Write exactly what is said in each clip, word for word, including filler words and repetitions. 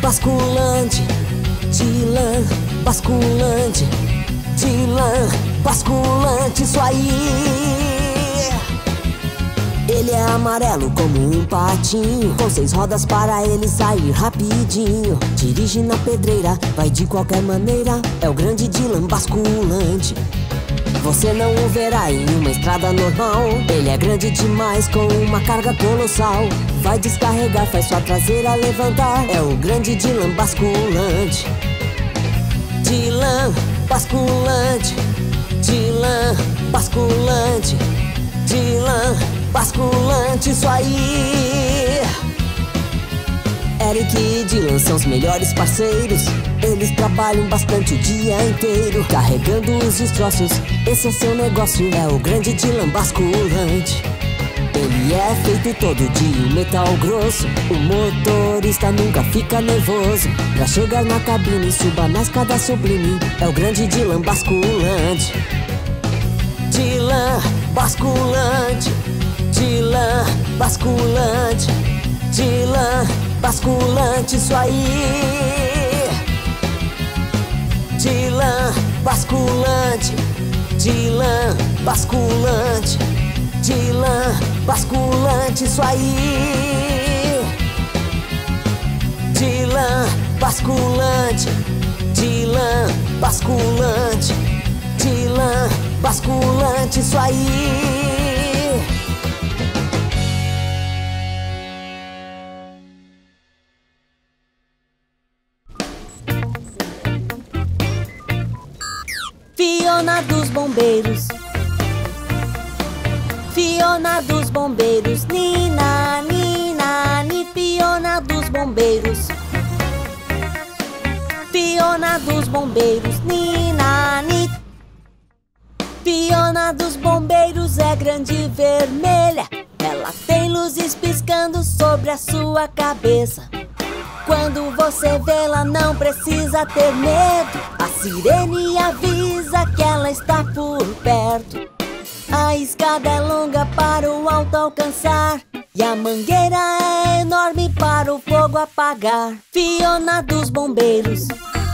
basculante. Dylan, basculante. Dylan, basculante, isso aí. Ele é amarelo como um patinho, com seis rodas para ele sair rapidinho. Dirige na pedreira, vai de qualquer maneira. É o grande Dylan basculante. Você não o verá em uma estrada normal. Ele é grande demais com uma carga colossal. Vai descarregar, faz sua traseira levantar. É o grande Dylan basculante. Dylan basculante. Dylan basculante. Dylan basculante, isso aí. Eric e Dylan são os melhores parceiros. Eles trabalham bastante o dia inteiro, carregando os destroços. Esse é seu negócio, é o grande Dylan basculante. Ele é feito todo de um metal grosso. O motorista nunca fica nervoso. Pra chegar na cabine, suba na escada sublime. É o grande Dylan basculante. Dylan basculante. Dylan basculante. Dylan basculante, isso aí. Dylan basculante. Dylan basculante. Dylan basculante, isso aí. Dylan basculante. Dylan basculante. Dylan basculante, isso aí. Fiona dos bombeiros. Fiona dos bombeiros. Nina, Nina, ni Fiona dos bombeiros. Fiona dos bombeiros. Nina, ni. Fiona dos bombeiros é grande e vermelha. Ela tem luzes piscando sobre a sua cabeça. Quando você vê-la, não precisa ter medo. A sirene avisa que ela está por perto. A escada é longa para o alto alcançar, e a mangueira é enorme para o fogo apagar. Fiona dos bombeiros.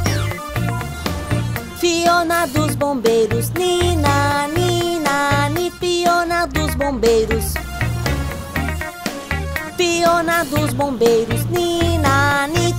Fiona dos bombeiros. Nina, Nina, ni Fiona dos bombeiros. Fiona dos bombeiros. Nina, ni.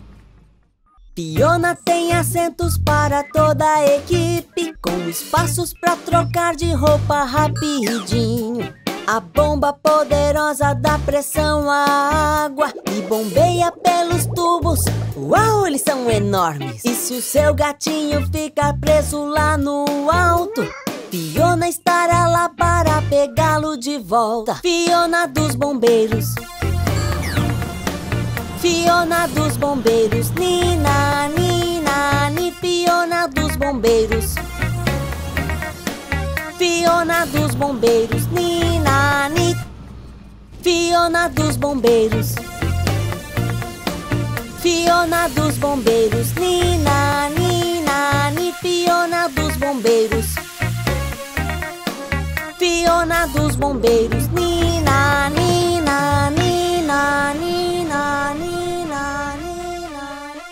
Fiona tem assentos para toda a equipe, com espaços para trocar de roupa rapidinho. A bomba poderosa dá pressão à água e bombeia pelos tubos. Uau, eles são enormes! E se o seu gatinho ficar preso lá no alto, Fiona estará lá para pegá-lo de volta. Fiona dos bombeiros. Fiona dos bombeiros. Nina, Nina, ni Fiona dos bombeiros. Fiona dos bombeiros. Nina, ni. Fiona dos bombeiros. Fiona dos bombeiros. Nina, Nina, ni Fiona dos bombeiros. Fiona dos bombeiros. Nina, Nina, Nina, Nina, Nina, Nina.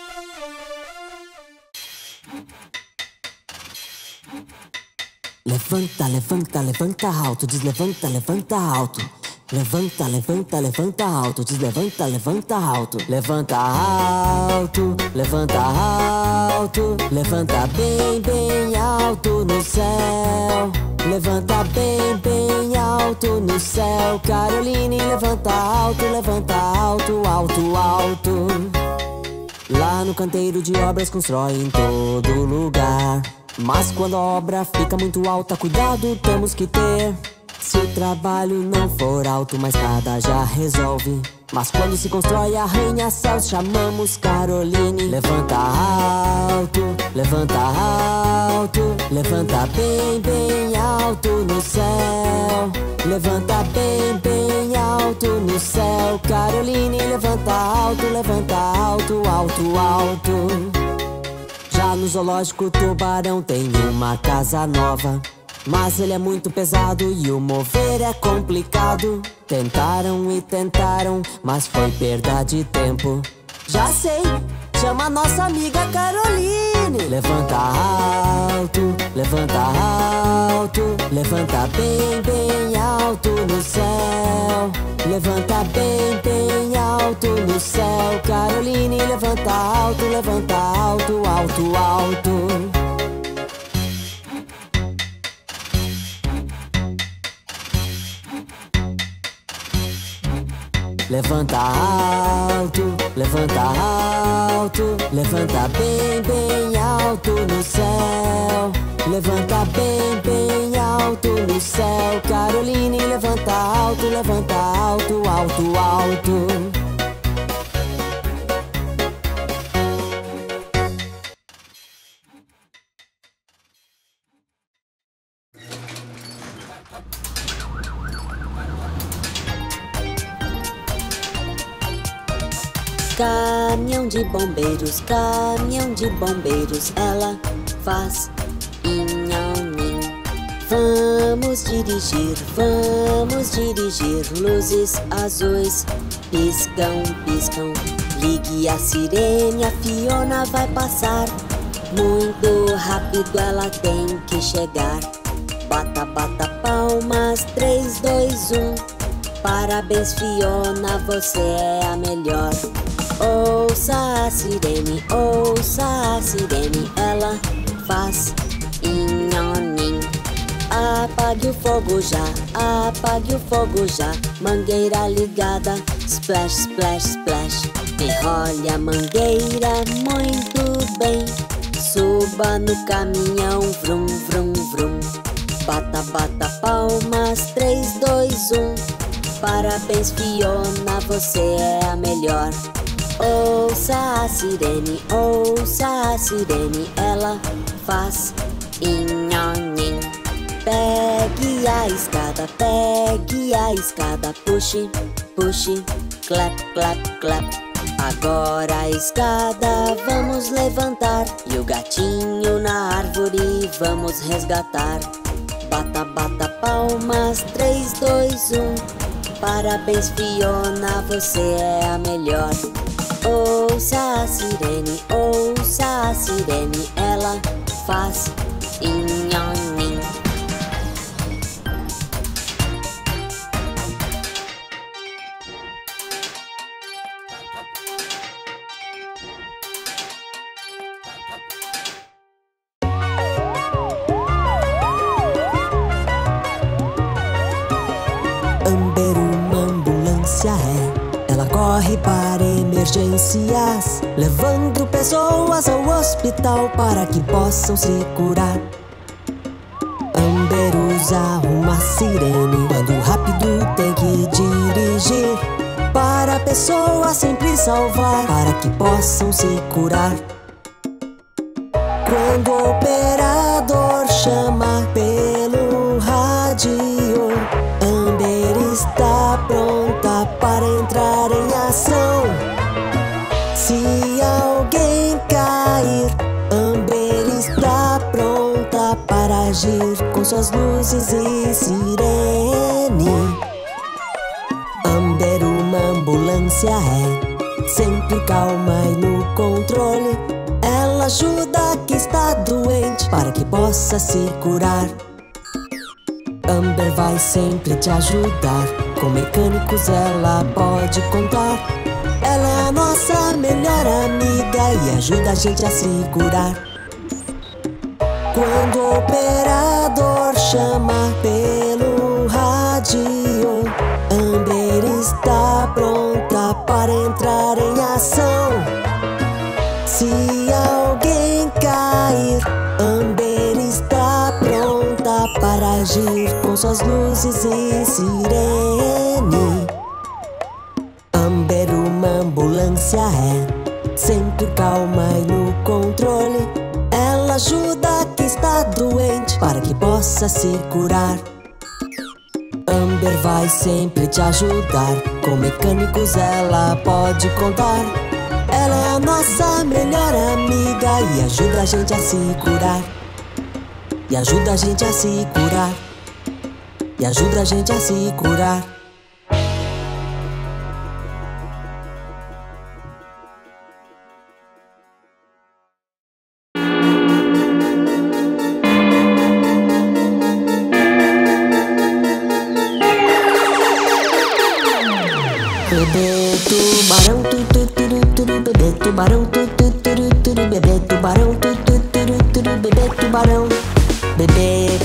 Levanta, levanta, levanta alto, diz levanta, levanta alto. Levanta, levanta, levanta alto, diz levanta, levanta alto. Levanta alto, levanta alto, levanta bem, bem alto no céu. Levanta bem, bem alto no céu. Caroline, levanta alto, levanta alto, alto, alto. Lá no canteiro de obras constrói em todo lugar, mas quando a obra fica muito alta, cuidado temos que ter. Se o trabalho não for alto, uma escada já resolve. Mas quando se constrói arranha-céus, chamamos Caroline. Levanta alto, levanta alto, levanta bem, bem alto no céu. Levanta bem, bem alto no céu. Caroline, levanta alto, levanta alto, alto, alto. Já no zoológico o tubarão tem uma casa nova, mas ele é muito pesado e o mover é complicado. Tentaram e tentaram, mas foi perda de tempo. Já sei, chama a nossa amiga Caroline. Levanta alto, levanta alto, levanta bem, bem alto no céu. Levanta bem, bem alto no céu. Caroline, levanta alto, levanta alto, alto, alto. Levanta alto, levanta alto, levanta bem, bem alto no céu. Levanta bem, bem alto no céu. Caroline, levanta alto, levanta alto, alto, alto. Caminhão de bombeiros, caminhão de bombeiros, ela faz inhanim. Vamos dirigir, vamos dirigir. Luzes azuis piscam, piscam. Ligue a sirene, a Fiona vai passar. Muito rápido ela tem que chegar. Bata, bata palmas, três, dois, um. Parabéns, Fiona, você é a melhor. Ouça a sirene, ouça a sirene, ela faz inhanim. Apague o fogo já, apague o fogo já. Mangueira ligada, splash, splash, splash. Enrole a mangueira muito bem. Suba no caminhão, vrum, vrum, vrum. Bata, bata palmas, três, dois, um. Parabéns, Fiona, você é a melhor. Ouça a sirene, ouça a sirene, ela faz inhanim. Pegue a escada, pegue a escada. Puxe, puxe, clap, clap, clap. Agora a escada vamos levantar. E o gatinho na árvore vamos resgatar. Bata, bata palmas, três, dois, um. Parabéns, Fiona, você é a melhor. Ouça a sirene, ouça a sirene, ela faz inhanim. Amber, uma ambulância é. Ela corre para emergências, levando pessoas ao hospital para que possam se curar. Amber usa uma sirene quando rápido tem que dirigir, para a pessoa sempre salvar, para que possam se curar. Quando o operador chama pelo rádio, Amber está pronta para entrar em ação. Se alguém cair, Amber está pronta para agir com suas luzes e sirene. Amber, uma ambulância é, sempre calma e no controle. Ela ajuda quem está doente para que possa se curar. Amber vai sempre te ajudar, com mecânicos ela pode contar. Ela é a nossa melhor amiga e ajuda a gente a se curar. Quando o operador chama pelo rádio, Amber está pronta para entrar em ação. Se alguém cair, Amber está pronta para agir com suas luzes e sirene. Amber, uma ambulância é, sempre calma e no controle. Ela ajuda quem está doente para que possa se curar. Amber vai sempre te ajudar, com mecânicos ela pode contar. Ela é a nossa melhor amiga e ajuda a gente a se curar. E ajuda a gente a se curar. E ajuda a gente a se curar.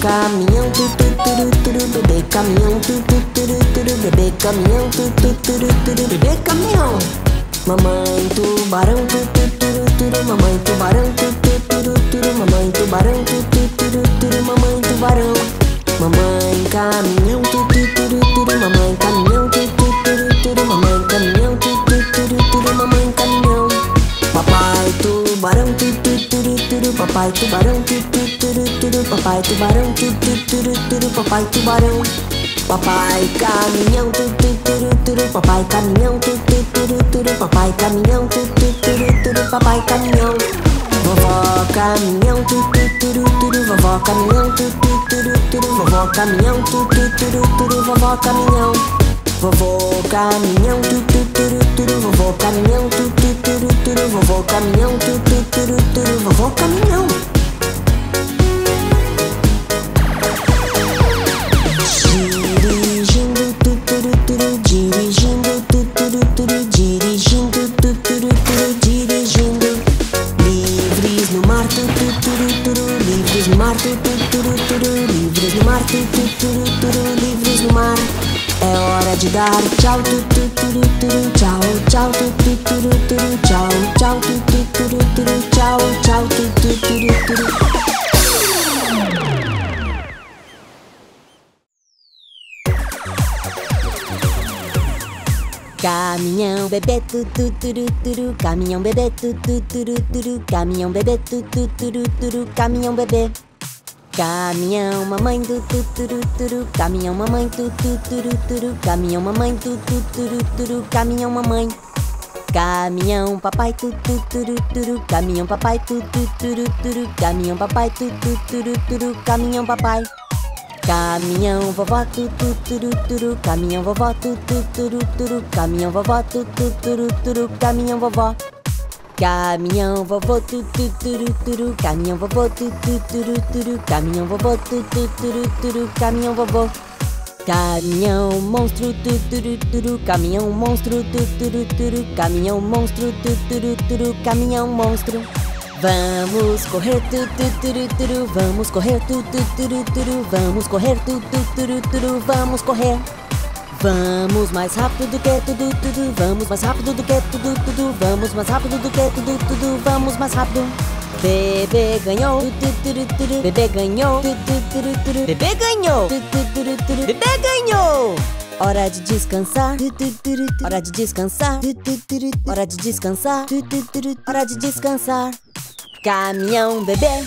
caminhão, tu tu turu turu, bebê caminhão, tu tu turu turu, bebê caminhão, tu tu turu turu, bebê caminhão. Mamãe tubarão, tu tu turu turu, mamãe tubarão, tu tu turu turu, mamãe tubarão, tu tu turu turu, mamãe tubarão. Mamãe caminhão, tu tu turu turu, mamãe caminhão, tu tu turu turu, mamãe caminhão, tu tu turu turu, mamãe caminhão. Papai tubarão, tu tu turu turu, papai tubarão, tu tu turu turu, papai tubarão, tu tu turu turu, papai tubarão. Papai caminhão, tu tu turu turu, papai caminhão, tu tu turu turu, papai caminhão, tu tu turu turu, papai caminhão. Vovó caminhão, tu tu turu turu, vovó caminhão, tu tu turu turu, vovó caminhão, tu tu turu turu, vovó caminhão. Vovô caminhão, tu tu turu turu, vovô caminhão, tu tu turu turu, vovô caminhão, tu tu turu turu, vovô caminhão. Dirigindo, tu turu turu, dirigindo, tu turu turu, dirigindo, tu turu turu, dirigindo. Livres no mar, tu tu turu turu, livres no mar, tu tu turu turu, livres no mar, tu tu turu turu, livres no mar. É hora de dar tchau, tu tu turu turu, tchau, tchau, tu tu turu turu, tchau, tchau, tu tu turu turu, tchau, tchau, tu tu turu turu. Caminhão bebê tu tu turu turu, caminhão bebê tu tu turu turu, caminhão bebê tu tu turu turu, caminhão bebê. Caminhão mamãe tu tu turu turu, caminhão mamãe tu tu turu turu, caminhão mamãe tu tu turu turu, caminhão mamãe. Caminhão papai tu tu turu turu, caminhão papai tu tu turu turu, caminhão papai tu tu turu turu, caminhão papai. Caminhão vovó tu tu turu turu, caminhão vovó tu tu turu turu, caminhão vovó tu tu turu turu, caminhão vovó. Caminhão vovô tu tu turu turu, caminhão vovô tu tu turu turu, caminhão vovô tu tu turu turu, caminhão vovô. Caminhão monstro tu turu turu, caminhão monstro tu turu turu, caminhão monstro tu turu turu, caminhão monstro. Vamos correr tu tu turu turu, vamos correr tu tu turu turu, vamos correr tu tu turu turu, vamos correr. Vamos mais rápido do que tudo tudo, vamos mais rápido do que tudo tudo, vamos mais rápido do que tudo tudo, vamos mais rápido. Bebê ganhou, tu turu turu, bebê ganhou, tu turu turu, bebê ganhou, tu turu turu, bebê ganhou. Hora de descansar, hora de descansar, hora de descansar, hora de descansar. Caminhão bebê.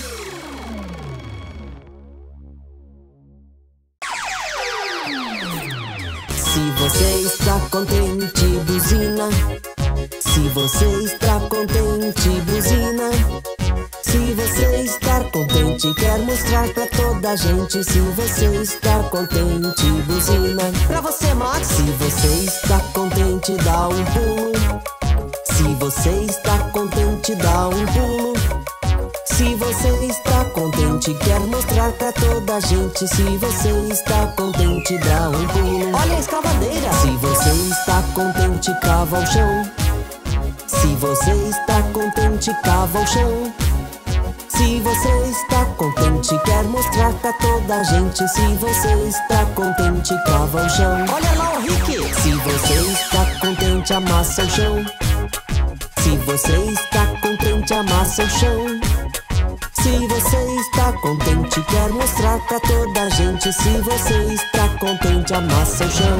Se você está contente, buzina. Se você está contente, buzina. Se você está contente, quer mostrar pra toda a gente. Se você está contente, buzina. Pra você, Max. Se você está contente, dá um pulo. Se você está contente, dá um pulo. Se você está contente, quer mostrar pra toda a gente. Se você está contente, dá um pulo. Olha a escavadeira. Se você está contente, cava o chão. Se você está contente, cava o chão. Se você está contente, quer mostrar pra toda a gente. Se você está contente, cava o chão. Olha lá o Rick. Se você está contente, amassa o chão. Se você está contente, amassa o chão. Se você está contente, quer mostrar pra toda a gente. Se você está contente, amassa o chão.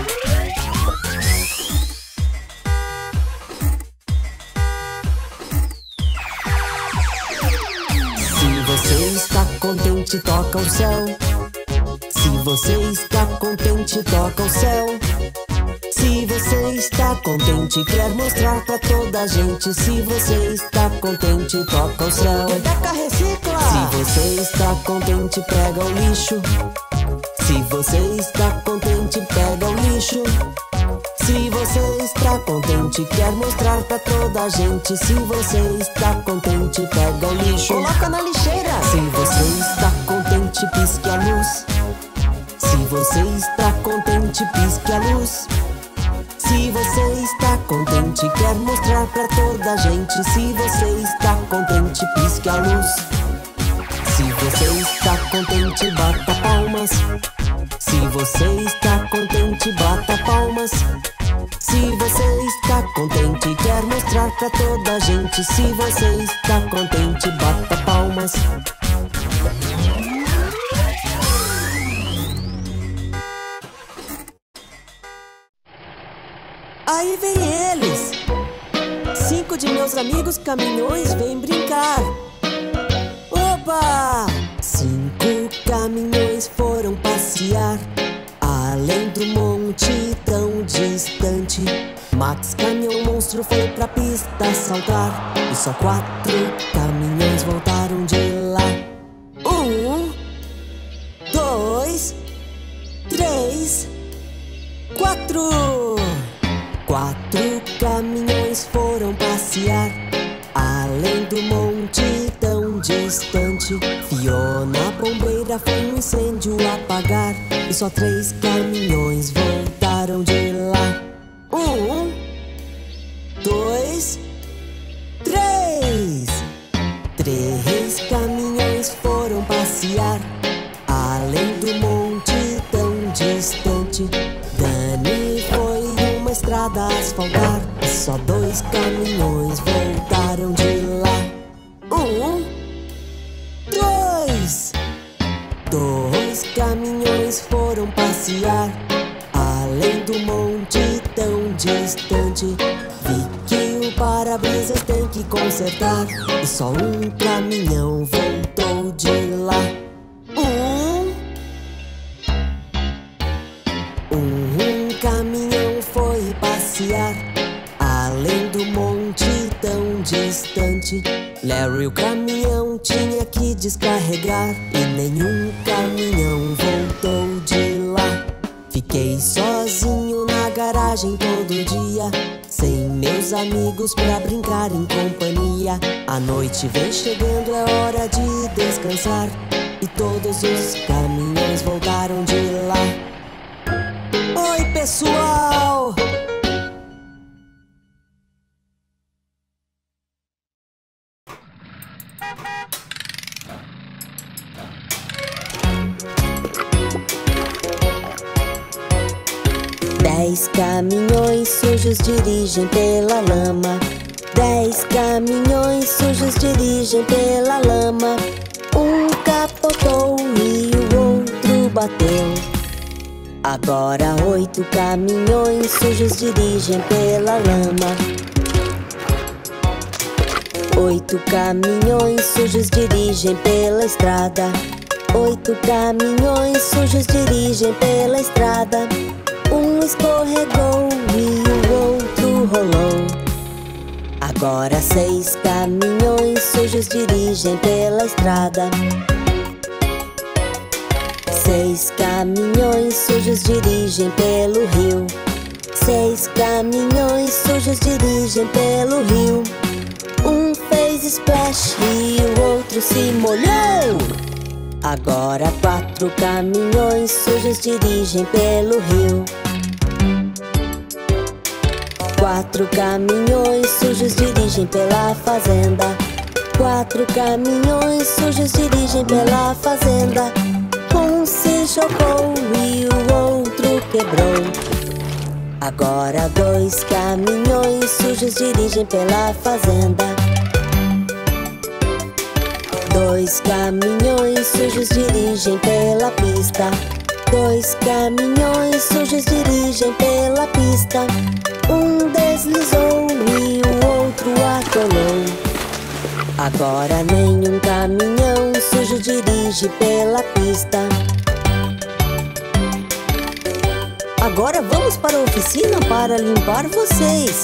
Se você está contente, toca o céu. Se você está contente, toca o céu. Se você está contente, quer mostrar pra toda a gente. Se você está contente, toca o céu. Peteca recicla. Se você está contente, pega o lixo. Se você está contente, pega o lixo. Se você está contente, quer mostrar pra toda a gente. Se você está contente, pega o lixo. Coloca na lixeira. Se você está contente, pisque a luz. Se você está contente, pisque a luz. Se você está contente, quer mostrar pra toda a gente. Se você está contente, pisque a luz. Se você está contente, bata palmas. Se você está contente, bata palmas. Se você está contente, quer mostrar pra toda a gente. Se você está contente, bata palmas. Aí vem eles! Cinco de meus amigos caminhões vêm brincar. Oba! Cinco caminhões foram passear além do monte tão distante. Max, caminhão monstro, foi pra pista saltar. E só quatro caminhões voltaram de lá. Um, dois, três, quatro. Quatro caminhões foram passear além do monte tão distante. Fiona, bombeira, foi um incêndio apagar. E só três caminhões voltaram de lá. Um, dois, três. Três caminhões foram passear além do monte tão distante. Dani foi uma estrada asfaltar. E só dois caminhões voltaram de lá. Um, dois. Dois caminhões foram passear além do monte tão distante. Vi que o para-brisas tem que consertar. E só um caminhão voltou de lá. Um, um caminhão foi passear além do monte tão distante. Larry, o caminhão tinha que descarregar e nenhum caminhão voltou de lá. Fiquei sozinho na garagem todo dia, sem meus amigos pra brincar em companhia. A noite vem chegando, é hora de descansar, e todos os caminhões voltaram de lá. Oi, pessoal! Dez caminhões sujos dirigem pela lama. Dez caminhões sujos dirigem pela lama. Um capotou e o outro bateu. Agora oito caminhões sujos dirigem pela lama. Oito caminhões sujos dirigem pela estrada. Oito caminhões sujos dirigem pela estrada. Um escorregou e o outro rolou. Agora seis caminhões sujos dirigem pela estrada. Seis caminhões sujos dirigem pelo rio. Seis caminhões sujos dirigem pelo rio. Um fez splash e o outro se molhou. Agora quatro caminhões sujos dirigem pelo rio. Quatro caminhões sujos dirigem pela fazenda. Quatro caminhões sujos dirigem pela fazenda. Um se jogou e o outro quebrou. Agora dois caminhões sujos dirigem pela fazenda. Dois caminhões sujos dirigem pela pista. Dois caminhões sujos dirigem pela pista. Um deslizou e o outro atolou. Agora nenhum caminhão sujo dirige pela pista. Agora vamos para a oficina para limpar vocês.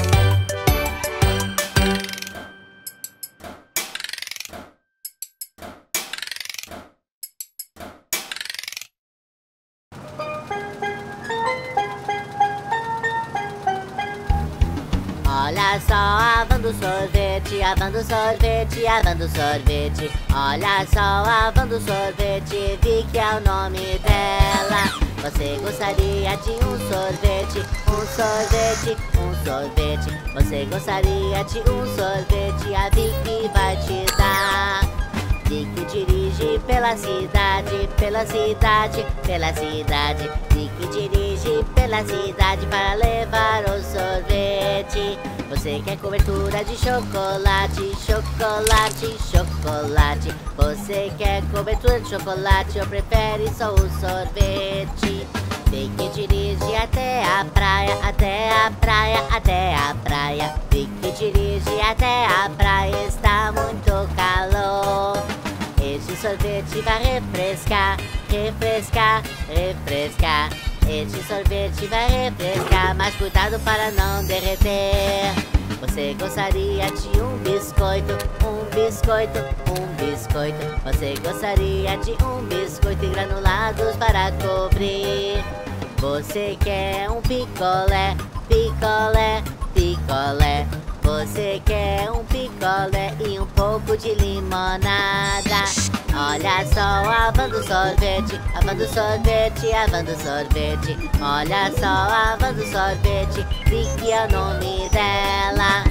Olha só a van do sorvete, a van do sorvete, a van do sorvete. Olha só a van do sorvete, vi que é o nome dela. Você gostaria de um sorvete, um sorvete, um sorvete. Você gostaria de um sorvete, a Vicky vai te dar. Vicky dirige pela cidade, pela cidade, pela cidade. Vicky dirige pela cidade para levar o sorvete. Você quer cobertura de chocolate, chocolate, chocolate. Você quer cobertura de chocolate ou prefere só o sorvete? Vicky dirige até a praia, até a praia, até a praia. Vicky dirige até a praia, está muito calor. Este sorvete vai refrescar, refrescar, refrescar. Este sorvete vai refrescar, mas cuidado para não derreter. Você gostaria de um biscoito, um biscoito, um biscoito. Você gostaria de um biscoito e granulados para cobrir. Você quer um picolé, picolé, picolé. Você quer um picolé e um pouco de limonada. Olha só a van do sorvete, a van do sorvete, a van do sorvete. Olha só a van do sorvete, Vicky é o nome dela.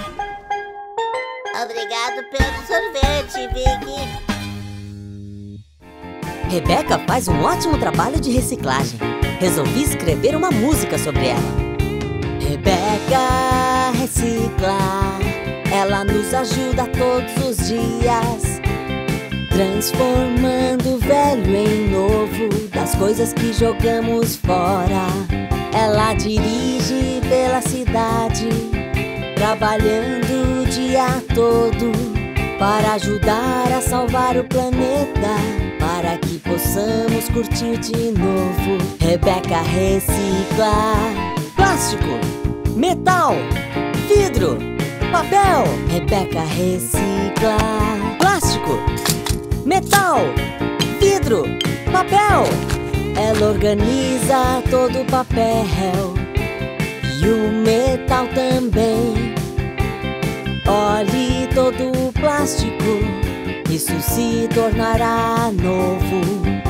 Obrigado pelo sorvete, Vicky. Rebeca faz um ótimo trabalho de reciclagem. Resolvi escrever uma música sobre ela. Rebeca recicla, ela nos ajuda todos os dias, transformando o velho em novo, das coisas que jogamos fora. Ela dirige pela cidade, trabalhando o dia todo, para ajudar a salvar o planeta, para que possamos curtir de novo. Rebeca recicla plástico, metal, vidro, papel. Rebeca recicla plástico, metal, vidro, papel. Ela organiza todo o papel e o metal também. Olhe todo o plástico, isso se tornará novo.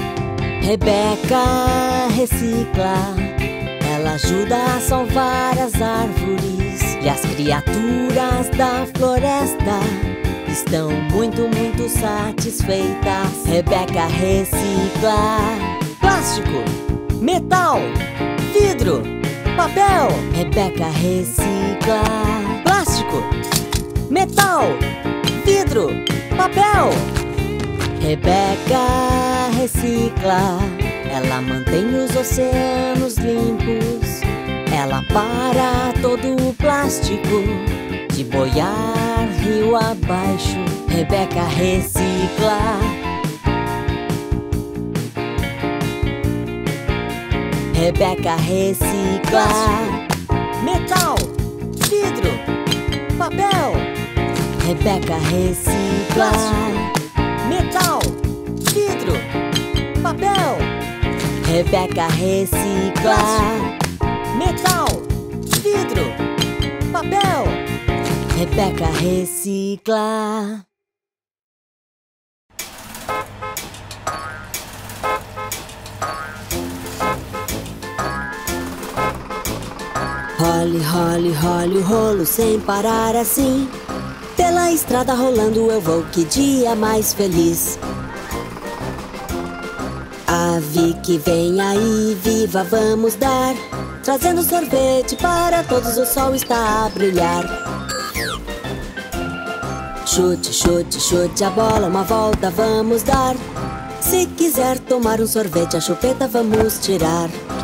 Rebeca recicla, ela ajuda a salvar as árvores, e as criaturas da floresta estão muito, muito satisfeitas. Rebeca recicla plástico, metal, vidro, papel. Rebeca recicla plástico, metal, vidro, papel. Rebeca recicla, ela mantém os oceanos limpos, ela para todo o plástico de boiar rio abaixo. Rebeca recicla. Rebeca recicla metal, vidro, papel. Rebeca recicla metal, vidro, papel. Rebeca recicla metal, vidro, papel. Rebeca recicla. Role, role, role o rolo sem parar assim. Pela estrada rolando eu vou, que dia mais feliz. A Vicky vem aí, viva vamos dar, trazendo sorvete para todos, o sol está a brilhar. Chute, chute, chute a bola, uma volta vamos dar. Se quiser tomar um sorvete, a chupeta vamos tirar.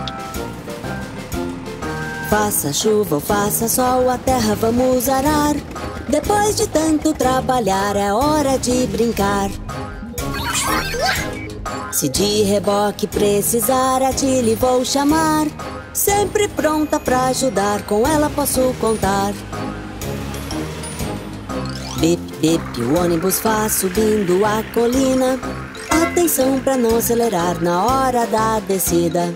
Faça chuva ou faça sol, a terra vamos arar. Depois de tanto trabalhar, é hora de brincar. Se de reboque precisar, a Tilly vou chamar. Sempre pronta pra ajudar, com ela posso contar. Bip, bip, o ônibus faz subindo a colina. Atenção pra não acelerar na hora da descida.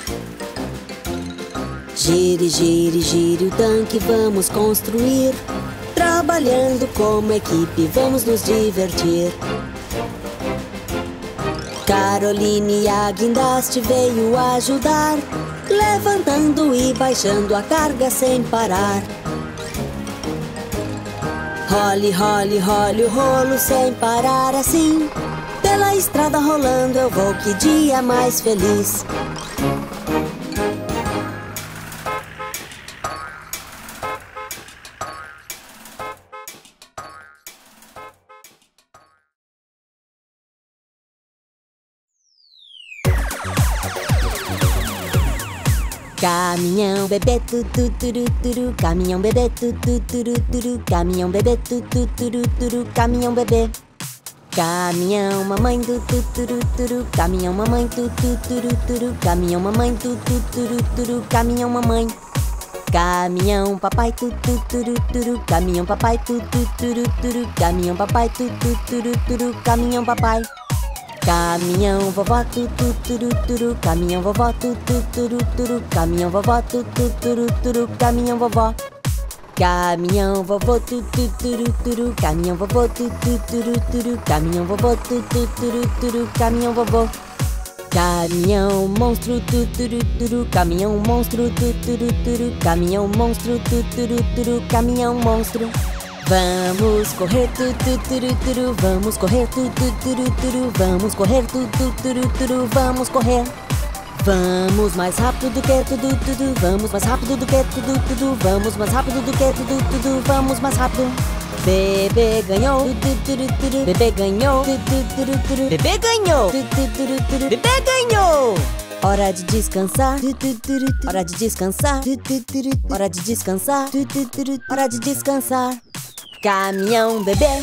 Gire, gire, gire o tanque, vamos construir. Trabalhando como equipe, vamos nos divertir. Caroline a guindaste veio ajudar, levantando e baixando a carga sem parar. Role, role, role o rolo sem parar assim. Pela estrada rolando eu vou, que dia mais feliz. Caminhão, bebê, tu, tu, turu, turu. Caminhão, bebê, tu, tu, turu, turu. Caminhão, bebê, tu, tu, turu, turu. Caminhão, bebê. Caminhão, mamãe, tu, tu, turu, turu. Caminhão, mamãe, tu, tu, turu, turu. Caminhão, mamãe, tu, tu, turu, turu. Caminhão, mamãe. Caminhão, papai, tu, tu, turu, turu. Caminhão, papai, tu, tu, turu, turu. Caminhão, papai, tu, tu, turu, turu. Caminhão, papai. Caminhão, vovó, tu, tu, turu, turu. Caminhão, vovó, tu, tu, turu, turu. Caminhão, vovó, tu, tu, turu, turu. Caminhão, vovó. Caminhão, vovô, tu, tu, turu, turu. Caminhão, vovô, tu, tu, turu, turu. Caminhão, vovô, tu, tu, turu, turu. Caminhão, vovô. Caminhão, monstro, tu, turu, turu. Caminhão, monstro, tu, turu, turu. Caminhão, monstro, tu, turu, turu. Caminhão, monstro. Vamos correr, tu, tu, turu, turu. Vamos correr, tu, tu, turu, turu. Vamos correr, tu, tu, turu, turu. Vamos correr. Vamos mais rápido do que tudo, tudo. Vamos mais rápido do que tudo, tudo. Vamos mais rápido do que tudo, tudo. Vamos mais rápido. Bebê ganhou, tu, turu, turu. Bebê ganhou, tu, tu, turu, turu. Bebê ganhou, tu, tu, turu, turu. Bebê ganhou. Hora de descansar, tu, tu, turu, turu. Hora de descansar, tu, tu, turu, turu. Hora de descansar, tu, tu, turu, turu. Hora de descansar. Caminhão, bebê.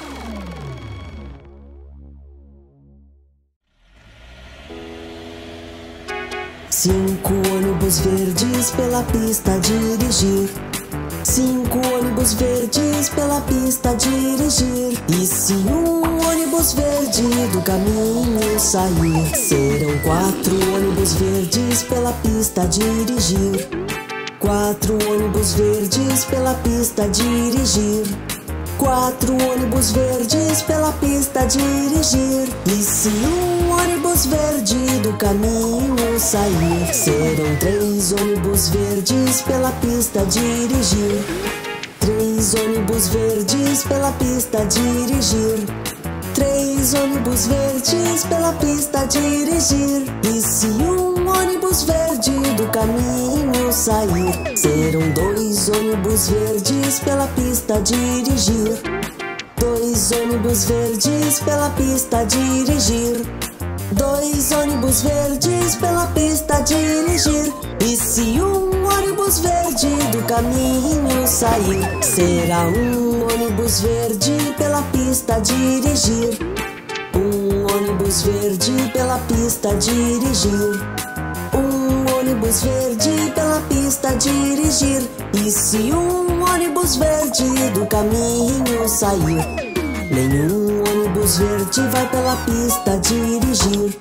Cinco ônibus verdes pela pista dirigir. Cinco ônibus verdes pela pista dirigir. E se um ônibus verde do caminho sair, serão quatro ônibus verdes pela pista dirigir. Quatro ônibus verdes pela pista dirigir. Quatro ônibus verdes pela pista dirigir. E se um ônibus verde do caminho sair, serão três ônibus verdes pela pista dirigir. Três ônibus verdes pela pista dirigir. Três ônibus verdes pela pista dirigir. E se um ônibus verde do caminho sair, serão dois ônibus verdes pela pista dirigir. Dois ônibus verdes pela pista dirigir. Dois ônibus verdes pela pista dirigir. E se um ônibus verde do caminho sair, será um ônibus verde pela pista dirigir. Um ônibus verde pela pista dirigir. Um ônibus verde pela pista dirigir. E se um ônibus verde do caminho sair, nenhum ônibus verde vai pela pista dirigir.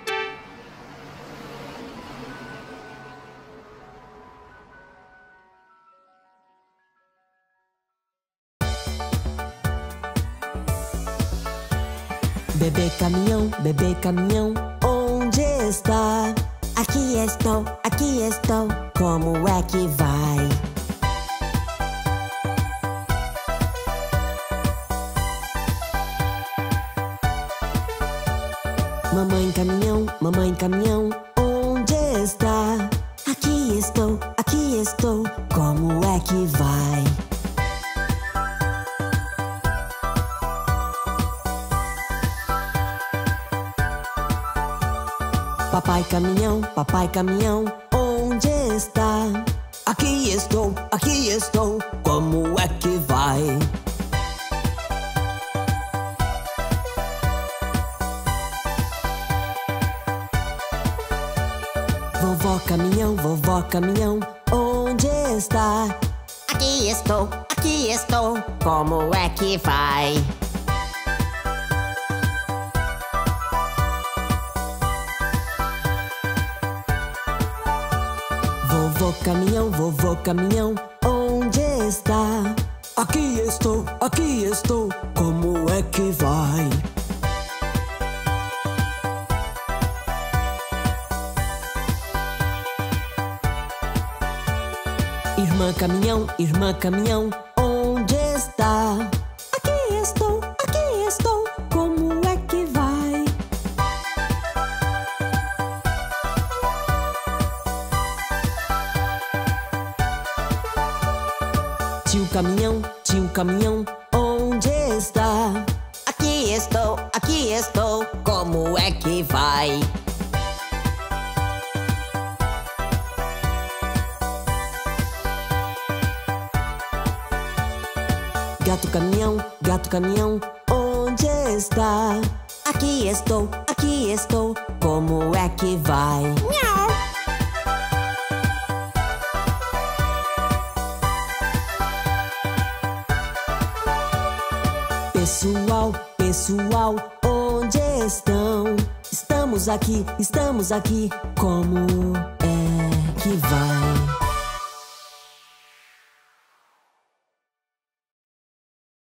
Bebê caminhão, bebê caminhão, onde está? Aqui estou, aqui estou, como é que vai? Mamãe caminhão, mamãe caminhão, onde está? Aqui estou, aqui estou, como é que vai? Papai caminhão, papai caminhão, onde está? Aqui estou, aqui estou, como é que vai? Vovó caminhão, vovó caminhão, onde está? Aqui estou, aqui estou, como é que vai? Vovô caminhão, vovô caminhão, onde está? Aqui estou, aqui estou, como é que vai? Irmã caminhão, irmã caminhão, onde está? está? Aqui estou, aqui estou. Como é que vai? Tio caminhão, tio caminhão, onde está? Aqui estou, aqui estou. Como é que vai? Gato caminhão, gato caminhão, onde está? Aqui estou, Aqui estou, como é que vai? miau. Pessoal, pessoal, onde estão? Estamos aqui, estamos aqui, como é que vai?